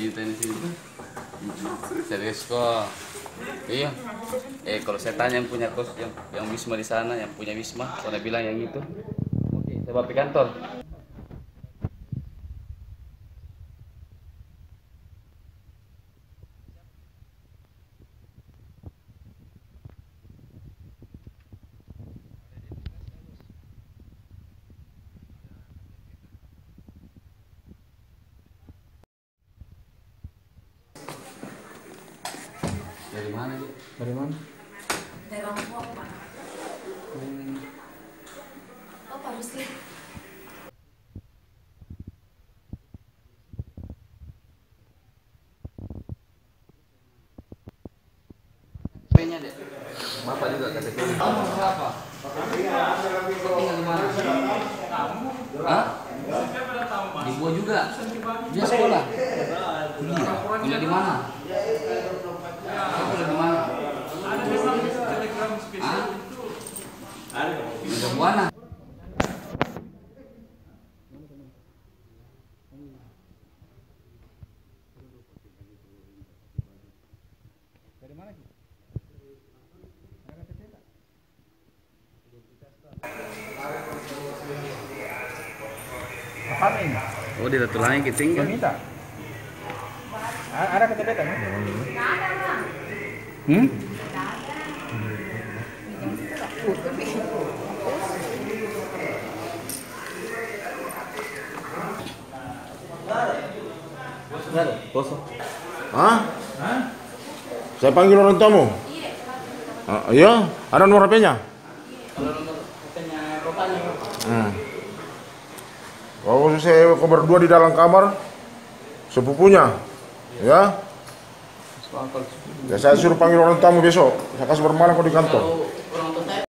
Kita di sini. Serius kok. Iya. Kalau saya tanya yang punya kos, yang Wisma di sana, yang punya Wisma, saya bilang yang itu. Oke, saya bawa ke kantor. Dari mana dia? Dari mana? Dari orang tua, Pak. Oh, Pak Rusli. KTP-nya deh. Bapak juga KTP. Kamu siapa? Tinggal di mana? Hah? Di Buah juga. Dia sekolah. Kuliah. Kuliah di mana? Kamu kuliah di mana? Hah? Di Buana. Dari mana sih? Apa ini? Oh, di Ratulangi kita tinggal. Minta. Ada KTP kan? Hmm? Kosong. Hah? Saya panggil orang tamu. Iya, ada nomor HP-nya. Oh, saya berdua di dalam kamar, sepupunya, ya. Ya saya suruh panggil orang tamu besok. Saya kasih bermalam kok di kantor.